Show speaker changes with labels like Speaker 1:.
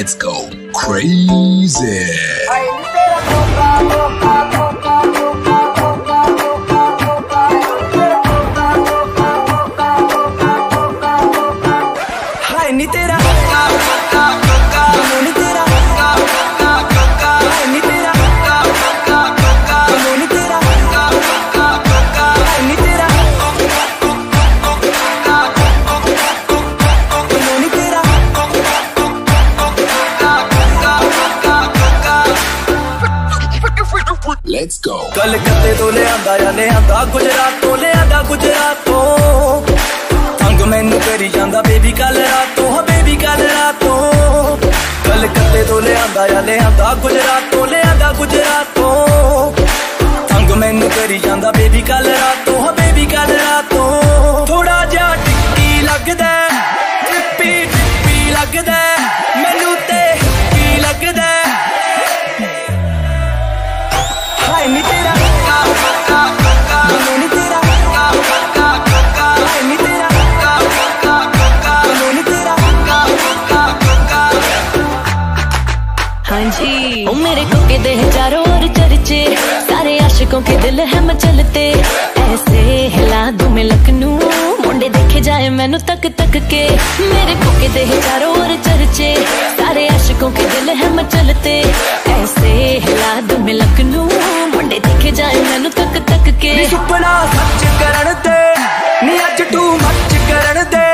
Speaker 1: Let's go crazy. Let's go.
Speaker 2: कलकत्ते तो ले आंदा गुजरातों ले आंदा गुजरातों संग मैनू करी जांदा बेबी कल रातों हाँ बेबी कल रातों कलकत्ते तो ले आंदा गुजरातों ले आंदा गुजरातों संग मैनू करी जांदा बेबी कल रातों हाँ बेबी कल रातों थोड़ा जा टिक्की लगदा टिप्पी टिप्पी लगदा मैनू ते की लगदा हाय नी तेरा
Speaker 3: हाँ जी ओ मेरे कोके दे चारों ओर चर्चे सारे आशिकों के दिल है मचलते ऐसे हिला दूं मैं लखनऊ मुंडे देखे जाए मैनू तक तक के मेरे कोके दे चारों ओर चर्चे सारे आशिकों के दिल है मचलते ऐसे हिला दूं मैं लखनऊ मुंडे देखे जाए मैनू तक तक के
Speaker 2: सुपना सच करन दे नी अज तू मच करन दे